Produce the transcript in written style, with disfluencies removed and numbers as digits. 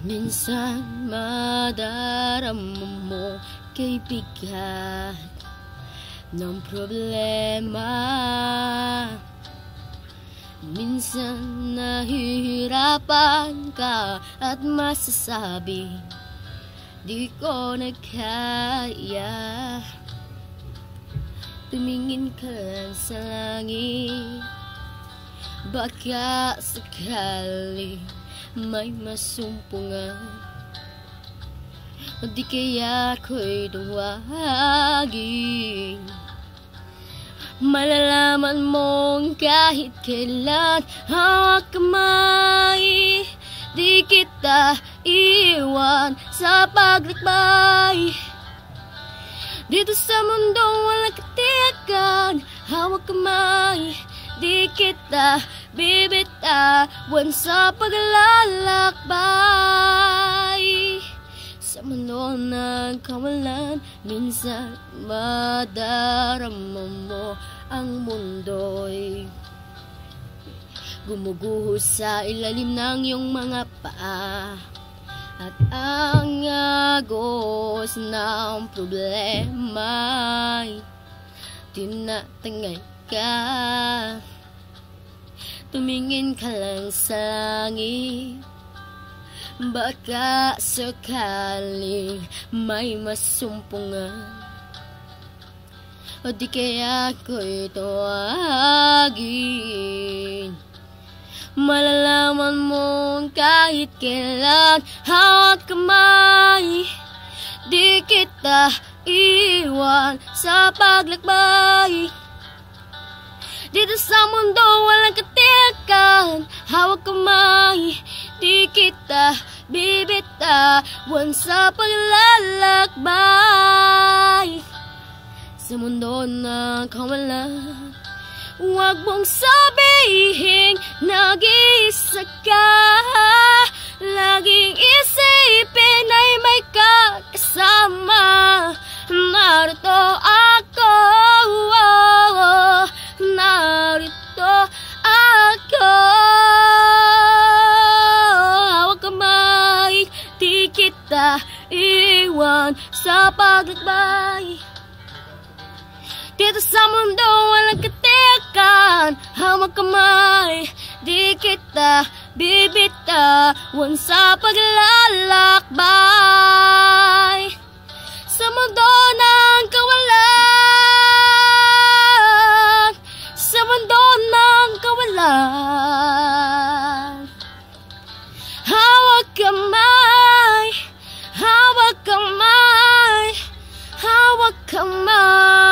Minsan madarama mo kay bigat ng problema. Minsan nahihirapan ka at masasabi di ko na kaya. Tumingin ka lang sa langit, baka sakali may masumpungan. O di kaya ako'y tuwagin. Malalaman mong kahit kailan hawak kamay, di kita iwan sa paglakbay. Dito sa mundong walang katiyakan, hawak kamay, di kita bibitawan sa paglalakbay. Sa mundo ng kawalan, minsan madarama mo ang mundo'y gumuguho sa ilalim ng iyong mga paa. At ang agos ng problema'y tinatangay ka. Tumingin ka lang sa langit, baka sakaling may masumpungan. O di kaya ako'y tuwagin. Malalaman mong kahit kailan hawak kamay, di kita iwan sa paglakbay. Dito sa mundo walang katiyakan, hawak kamay, di kita bibitawan sa paglalakbay. Sa mundo ng kawalan, huwag mong sabihin nag-iisa ka. Laging isipin ay may kasama. Narito ako, narito ako. Hawak kamay, di kita iwan sa paglakbay. Dito sa mundo walang katiyakan, hawak kamay, di kita bibitawan sa paglalakbay. Sa mundo ng kawalan, sa mundo ng kawalan, hawak kamay, hawak kamay, hawak kamay.